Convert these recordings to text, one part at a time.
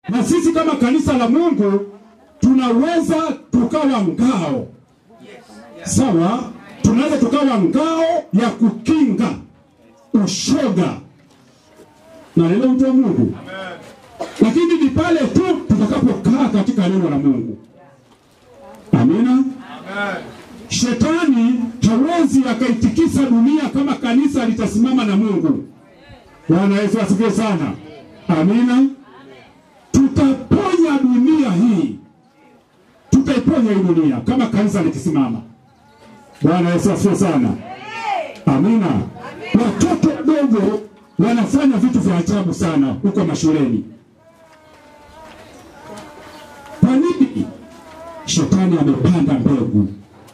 Na sisi kama kanisa la Mungu tunaweza tukawa ngao. Sawa? Tunaweza tukawa ngao ya kukinga ushoga. Na leo mtu wa Mungu. Amen. Lakini ni pale tu tutakapokaa katika neno la Mungu. Amina. Amen. Shetani hawezi akaitikisa dunia kama kanisa litasimama na Mungu. Bwana Yesu asifiwe sana. Amina. Tutaponya dunia hii. Tutaiponya hii dunia kama kanisa likisimama. Bwana Yesu asifiwe sana. Amina. Watoto wadogo wanafanya vitu vya ajabu sana huko mashuleni. Kwa nini? Shetani amepanda mbegu.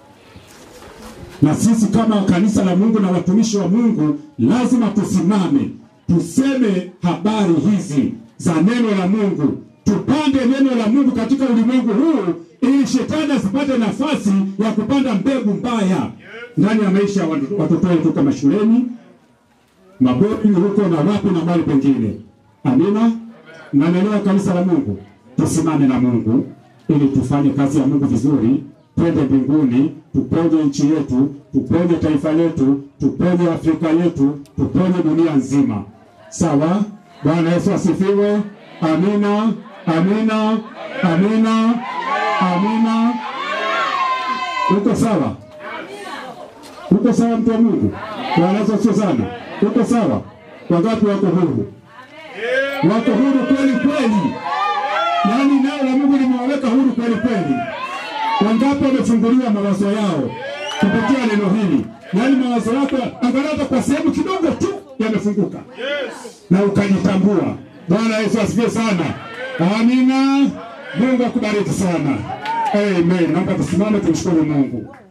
Na sisi kama kanisa la Mungu na watumishi wa Mungu lazima tusimame, tuseme habari hizi za neno la Mungu. Tupande neno la Mungu katika ulimwengu huu ili shetani asipate nafasi ya kupanda mbegu mbaya ndani ya maisha ya watoto wetu kama shuleni, mabweni huko na wapi na mahali pengine. Amina. Na neno la kanisa la Mungu, tusimame na Mungu ili tufanye kazi ya Mungu vizuri, twende mbinguni, tuponye nchi yetu, tuponye taifa letu, tuponye Afrika yetu, tuponye dunia nzima. Sawa? Bwana Yesu asifiwe. Amina. Amina. Amina. Amina. Uko sawa? Uko sawa mtu wa Mungu? Bwana Yesu asifiwe sana. Uko sawa? Wangapi wako huru? Wako huru kweli kweli? Nani nao la Mungu limewaweka huru kweli kweli? Wangapi wamefunguliwa mawazo yao kupitia neno hili? Nani mawazo yako angalau kwa sehemu kidogo tu yamefunguka? Na ukajitambua. Bwana Yesu asifiwe sana. Amina. Mungu akubariki sana. Amen. Naomba tusimame tumshukuru Mungu.